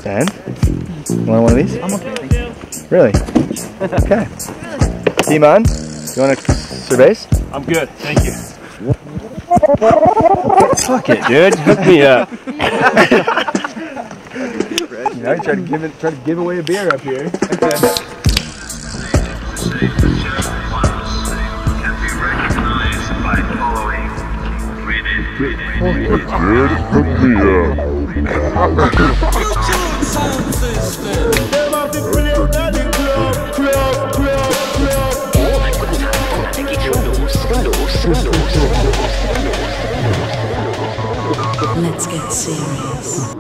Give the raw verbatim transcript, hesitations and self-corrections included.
And? You want one of these? I'm okay, thank you. Really? Okay. Simon, you want a cerveza? I'm good, thank you. Fuck it, dude. Hook me up. You know, try to give it, try to give away a beer up here. Let's get serious.